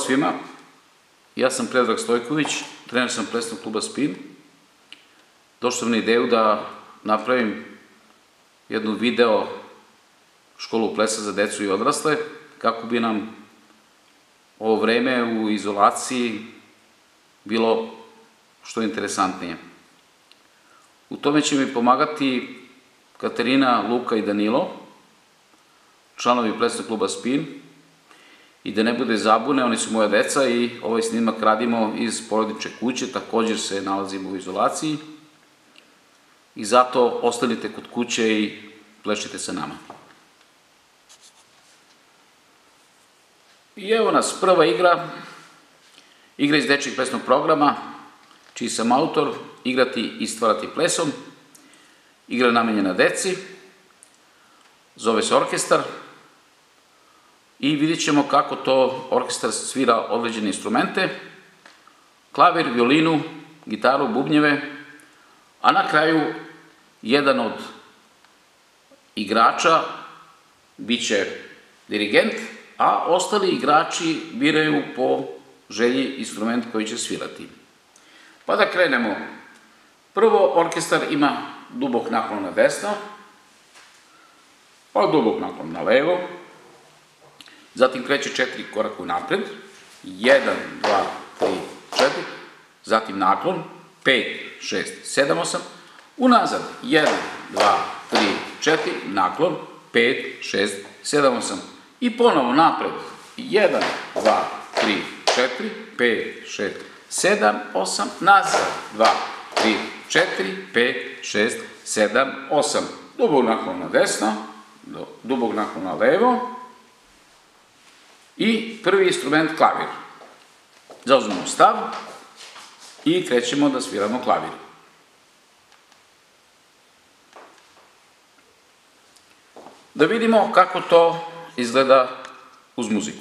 svima, ja sam Predrag Stojković, trener sam plesnog kluba Spin. Došao sam na ideju da napravim jednu video školu plesa za decu i odrasle, kako bi nam ovo vreme u izolaciji bilo što interesantnije. U tome će mi pomagati Katarina, Luka i Danilo, članovi plesnog kluba Spin. I da ne bude zabune, oni su moja deca i ovaj snimak radimo iz porodične kuće, također se nalazimo u izolaciji. I zato ostanite kod kuće i plešite sa nama. I evo nas, prva igra iz dečjeg plesnog programa, čiji sam autor, Igrati i stvarati plesom. Igra namenjena deci, zove se Orkestar i vidjet ćemo kako to orkestar svira određene instrumente, klavir, violinu, gitaru, bubnjeve, a na kraju jedan od igrača biće dirigent, a ostali igrači biraju po želji instrument koji će svirati. Pa da krenemo. Prvo, orkestar ima dubok naklon na desno, pa dubok naklon na levo, zatim kreće 4 koraka unapred, 1, 2, 3, 4, zatim naklon, 5, 6, 7, 8, unazad, 1, 2, 3, 4, naklon, 5, 6, 7, 8, i ponovo napred, 1, 2, 3, 4, 5, 6, 7, 8, nazad, 2, 3, 4, 5, 6, 7, 8, dubog naklon na desno, dubog naklon na levo i prvi instrument klavir. Zauzmemo stav i krećemo da sviramo klavir. Da vidimo kako to izgleda uz muziku.